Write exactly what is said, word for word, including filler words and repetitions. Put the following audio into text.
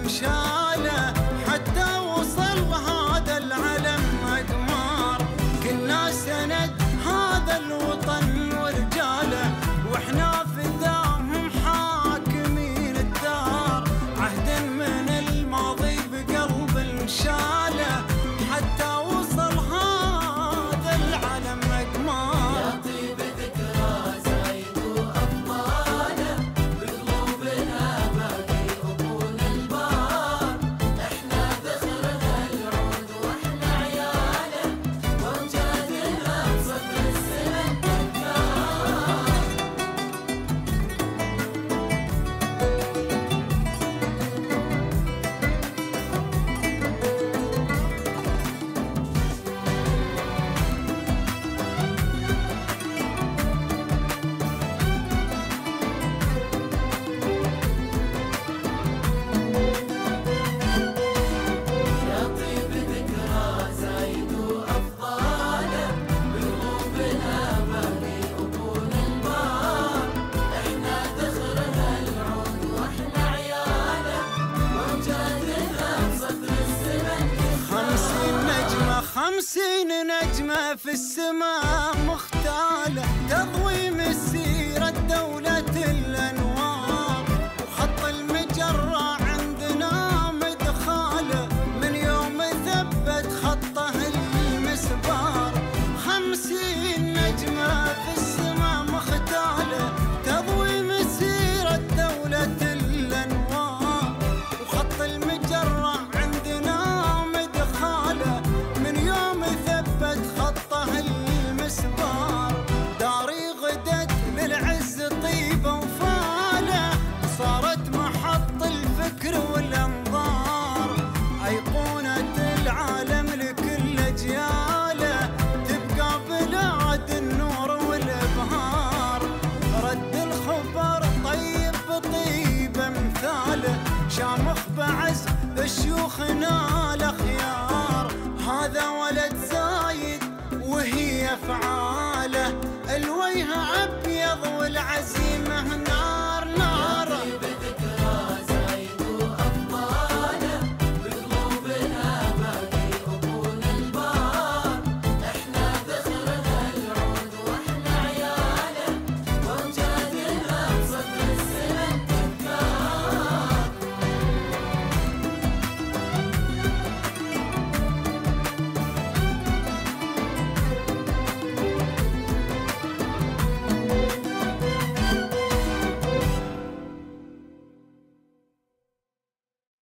انشاله حتى وصل هذا العلم أقمار. كنا سند هذا الوطن ورجاله واحنا فداهم حاكمين الدار. عهد من الماضي بقلب انشاله حتى وصل هذا العلم أقمار. يا طيب ذكرى زايد وأفضاله بقلوبنا باقي أبونا البار. احنا ذخرنا العود واحنا عياله وامجادنا بصدر السمن تذكار. يا طيب ذكرى زايد وأفضاله بقلوبنا باقي أبونا البار. احنا ذخرنا العود واحنا عياله وامجادنا بصدر السمن تذكار. خمسين نجمة خمسين نجمة في السماء مختالة تضوي مسيرة دولة الأنوار. وخط المجرة عندنا مدخاله من يوم ثبت خطه المسبار. خمسين نجمة في السماء مختالة تضوي مسيرة دولة الأنوار. وخط المجرة عندنا مدخاله من يوم ثبت خطه المسبار. داري غدت للعز طيبة وفاله صارت محط الفكر والأنظار. أيقونة العالم لكل أجياله تبقى بلاد النور والإبهار. رد الخبر طيب بطيبة مثاله شامخ بعز شيوخنا الأخيار. هذا ولد زايد وهي أفعاله الوجه أبيض والعزيمة